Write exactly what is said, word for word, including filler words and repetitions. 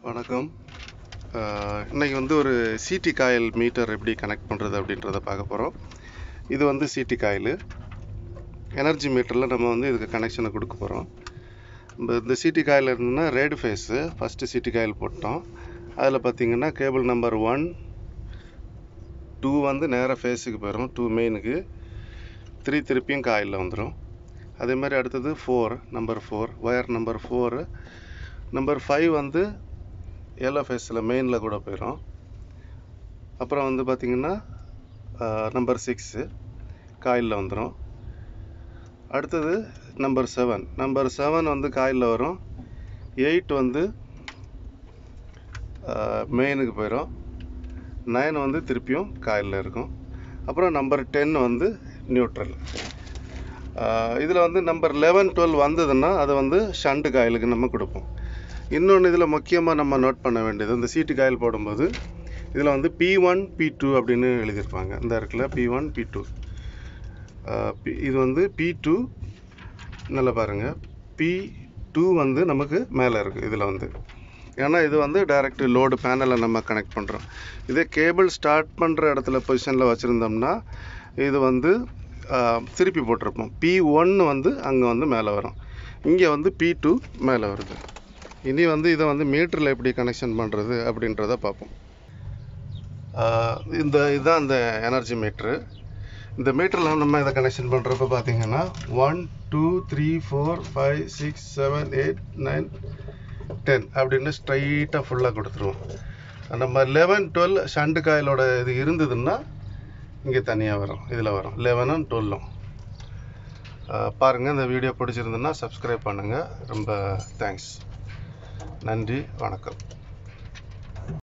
வணக்கம். இன்னைக்கு வந்து ஒரு சிடி காயில் மீட்டர் எப்படி கனெக்ட் பண்ணுறது அப்படின்றத பார்க்க போகிறோம். இது வந்து சிடி காயிலு எனர்ஜி மீட்டரில் நம்ம வந்து இதுக்கு கனெக்ஷனை கொடுக்க போகிறோம். இந்த சிடி காயில் இருந்ததுன்னா red phase first CT coil போட்டோம். அதில் பார்த்திங்கன்னா கேபிள் நம்பர் ஒன் டூ வந்து நேராக ஃபேஸுக்கு போயிடும், டூ மெயினுக்கு. த்ரீ திருப்பியும் காயிலில் வந்துடும். அதே மாதிரி அடுத்தது four number four wire number four number five வந்து எல்லோ ஃபேஸில் மெயினில் கூட போயிடும். அப்புறம் வந்து பார்த்திங்கன்னா நம்பர் சிக்ஸு காயிலில் வந்துடும். அடுத்தது நம்பர் செவன் நம்பர் செவன் வந்து காயிலில் வரும். எயிட் வந்து மெயினுக்கு போயிடும். நைன் வந்து திருப்பியும் காயிலில் இருக்கும். அப்புறம் நம்பர் டென் வந்து நியூட்ரல். இதில் வந்து நம்பர் லெவன் டுவெல் வந்ததுன்னா அதை வந்து ஷண்ட் காயிலுக்கு நம்ம கொடுப்போம். இன்னொன்று இதில் முக்கியமாக நம்ம நோட் பண்ண வேண்டியது, இந்த சீட்டு காயில் போடும்போது இதில் வந்து பி ஒன் பி டூ அப்படின்னு எழுதியிருப்பாங்க. இந்த இருக்குல்ல பி ஒன் பி டூ, இது வந்து பி டூ. நல்லா பாருங்கள், பி டூ வந்து நமக்கு மேலே இருக்குது இதில் வந்து. ஏன்னா இது வந்து டைரக்ட் லோடு பேனலை நம்ம கனெக்ட் பண்ணுறோம். இதே கேபிள் ஸ்டார்ட் பண்ணுற இடத்துல பொசிஷனில் வச்சுருந்தோம்னா இது வந்து திருப்பி போட்டிருப்போம். பி ஒன்று வந்து அங்கே வந்து மேலே வரும், இங்கே வந்து பி டூ மேலே வருது. இனி வந்து இதை வந்து மீட்டரில் எப்படி கனெக்ஷன் பண்ணுறது அப்படின்றத பார்ப்போம். இந்த இதுதான் இந்த எனர்ஜி மீட்ரு. இந்த மீட்டரில் நம்ம இதை கனெக்ஷன் பண்ணுறப்ப பார்த்தீங்கன்னா one two three four five six seven eight nine ten அப்படின்னு ஸ்ட்ரைட்டாக ஃபுல்லாக கொடுத்துருவோம். நம்ம லெவன் டுவெல் ஷண்ட் காயிலோட இது இருந்ததுன்னா இங்கே தனியாக வரும், இதில் வரும் லெவனும் டுவெல்லும். பாருங்கள், இந்த வீடியோ பிடிச்சிருந்துன்னா சப்ஸ்கிரைப் பண்ணுங்கள். ரொம்ப தேங்க்ஸ். நன்றி, வணக்கம்.